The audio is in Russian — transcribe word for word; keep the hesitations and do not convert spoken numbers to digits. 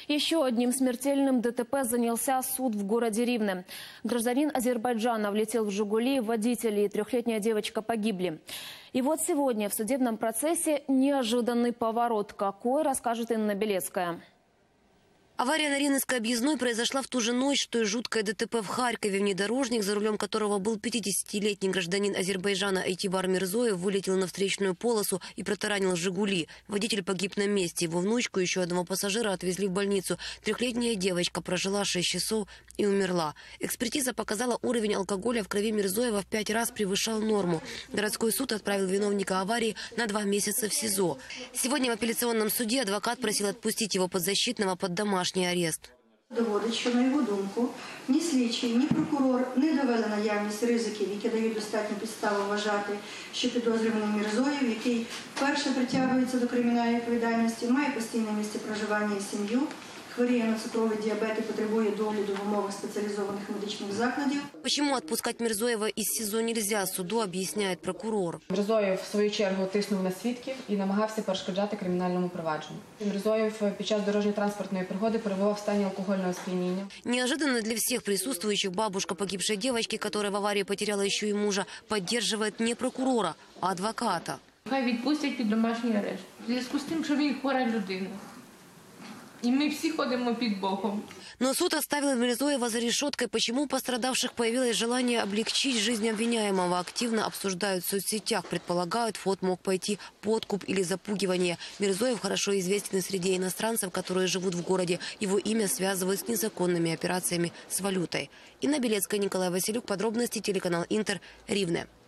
Еще одним смертельным ДТП занялся суд в городе Ривне. Гражданин Азербайджана влетел в «Жигули», водитель и трехлетняя девочка погибли. И вот сегодня в судебном процессе неожиданный поворот. Какой, расскажет Инна Белецкая. Авария на Ривненской объездной произошла в ту же ночь, что и жуткое ДТП в Харькове. Внедорожник, за рулем которого был пятидесятилетний гражданин Азербайджана Айтибар Мирзоев, вылетел на встречную полосу и протаранил «Жигули». Водитель погиб на месте. Его внучку и еще одного пассажира отвезли в больницу. Трехлетняя девочка прожила шесть часов и умерла. Экспертиза показала, уровень алкоголя в крови Мирзоева в пять раз превышал норму. Городской суд отправил виновника аварии на два месяца в СИЗО. Сегодня в апелляционном суде адвокат просил отпустить его подзащитного под домашний арест. Доводить, що, на його думку, ні слідчий, ні прокурор не довели наявність ризиків, які дають достатню підставу вважати, що підозрюваний Мірзоєв, який вперше притягується до кримінальної відповідальності, має постійне місце проживання і сім'ю, хворіє на цукровий діабет і потребує догляду в умовах специализованных медичных закладів. Почему отпускать Мирзоева из СИЗО нельзя, суду объясняет прокурор. Мирзоєв, в свою чергу, тиснув на свідків і намагався перешкоджати кримінальному провадженню. Мирзоєв під час дорожньо-транспортної пригоди перебував в стані алкогольного сп'яніння. Неожиданно для всех присутствующих бабушка погибшей девочки, которая в аварии потеряла еще и мужа, поддерживает не прокурора, а адвоката. Хай відпустять під домашній арешт. В зв'язку з тим, що він хвора людина. И мы все ходим під Богом. Но суд оставил Мирзоева за решеткой. Почему у пострадавших появилось желание облегчить жизнь обвиняемого, активно обсуждают в соцсетях. Предполагают, в ход мог пойти подкуп или запугивание. Мирзоев хорошо известен среди иностранцев, которые живут в городе. Его имя связывают с незаконными операциями с валютой. Инна Белецкая, Николай Василюк. Подробности телеканал Интер, Ривне.